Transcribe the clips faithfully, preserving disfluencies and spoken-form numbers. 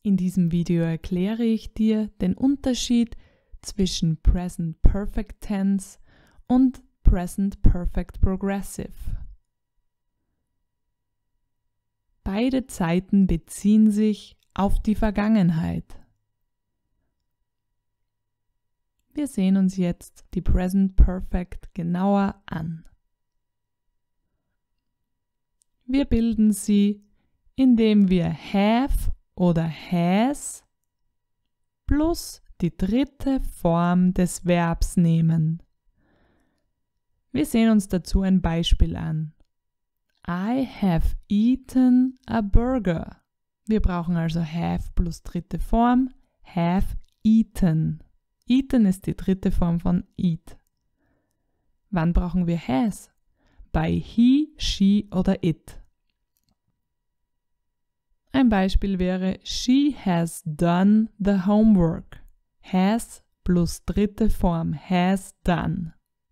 In diesem Video erkläre ich dir den Unterschied zwischen Present Perfect Tense und Present Perfect Progressive. Beide Zeiten beziehen sich auf die Vergangenheit. Wir sehen uns jetzt die Present Perfect genauer an. Wir bilden sie, indem wir have oder has plus die dritte Form des Verbs nehmen. Wir sehen uns dazu ein Beispiel an. I have eaten a burger. Wir brauchen also have plus dritte Form, have eaten. Eaten ist die dritte Form von eat. Wann brauchen wir has? Bei he, she oder it. Ein Beispiel wäre she has done the homework. Has plus dritte Form, has done.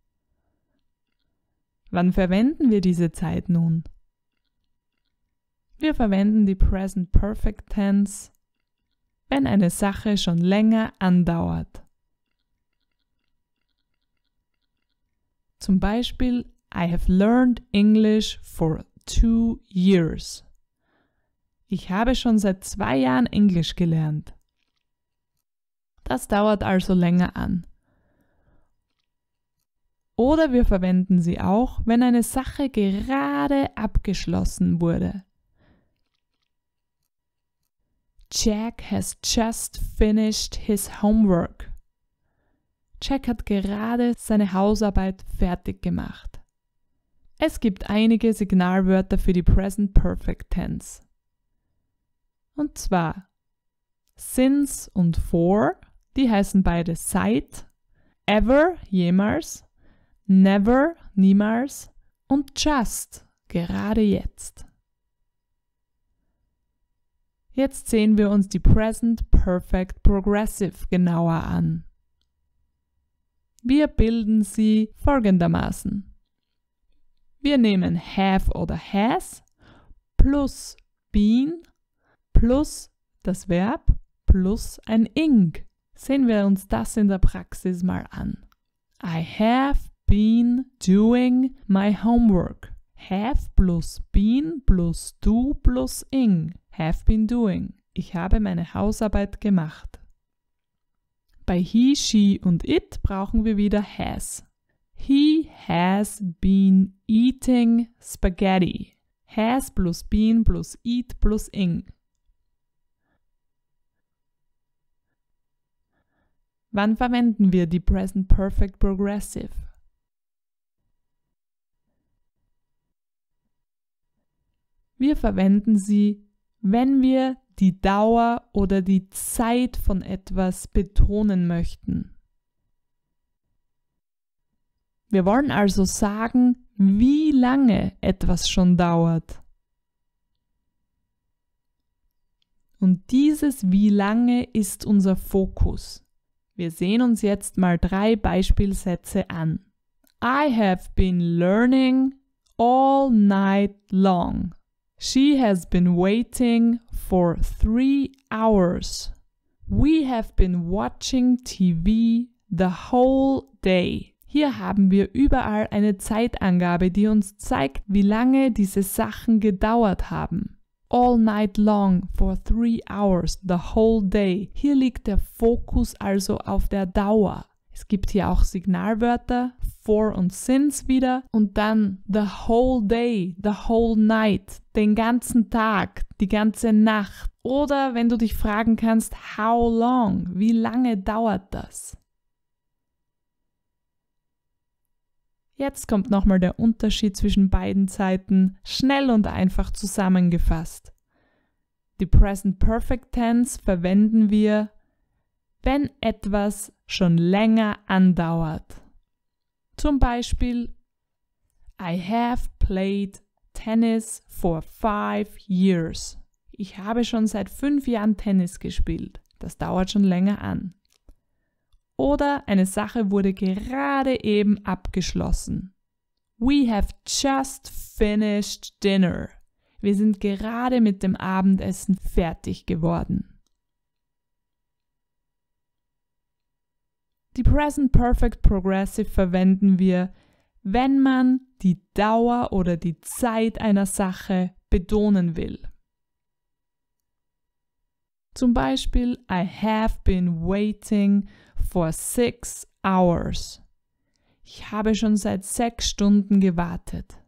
Wann verwenden wir diese Zeit nun? Wir verwenden die Present Perfect Tense, wenn eine Sache schon länger andauert. Zum Beispiel, I have learned English for two years. Ich habe schon seit zwei Jahren Englisch gelernt. Das dauert also länger an. Oder wir verwenden sie auch, wenn eine Sache gerade abgeschlossen wurde. Jack has just finished his homework. Jack hat gerade seine Hausarbeit fertig gemacht. Es gibt einige Signalwörter für die Present Perfect Tense. Und zwar since und for, die heißen beide seit, ever, jemals, never, niemals und just, gerade jetzt. Jetzt sehen wir uns die Present Perfect Progressive genauer an. Wir bilden sie folgendermaßen. Wir nehmen have oder has plus been plus das Verb plus ein ing. Sehen wir uns das in der Praxis mal an. I have been doing my homework. Have plus been plus do plus ing. Have been doing. Ich habe meine Hausarbeit gemacht. Bei he, she und it brauchen wir wieder has. He has been eating spaghetti. Has plus been plus eat plus ing. Wann verwenden wir die Present Perfect Progressive? Wir verwenden sie, wenn wir die Dauer oder die Zeit von etwas betonen möchten. Wir wollen also sagen, wie lange etwas schon dauert. Und dieses wie lange ist unser Fokus. Wir sehen uns jetzt mal drei Beispielsätze an. I have been learning all night long. She has been waiting for three hours. We have been watching T V the whole day. Hier haben wir überall eine Zeitangabe, die uns zeigt, wie lange diese Sachen gedauert haben. All night long for three hours, the whole day. Hier liegt der Fokus also auf der Dauer. Es gibt hier auch Signalwörter, for und since wieder und dann the whole day, the whole night, den ganzen Tag, die ganze Nacht. Oder wenn du dich fragen kannst, how long, wie lange dauert das? Jetzt kommt nochmal der Unterschied zwischen beiden Zeiten, schnell und einfach zusammengefasst. Die Present Perfect Tense verwenden wir, wenn etwas schon länger andauert. Zum Beispiel, I have played tennis for five years. Ich habe schon seit fünf Jahren Tennis gespielt. Das dauert schon länger an. Oder eine Sache wurde gerade eben abgeschlossen. We have just finished dinner. Wir sind gerade mit dem Abendessen fertig geworden. Die Present Perfect Progressive verwenden wir, wenn man die Dauer oder die Zeit einer Sache betonen will. Zum Beispiel, I have been waiting for six hours. Ich habe schon seit sechs Stunden gewartet.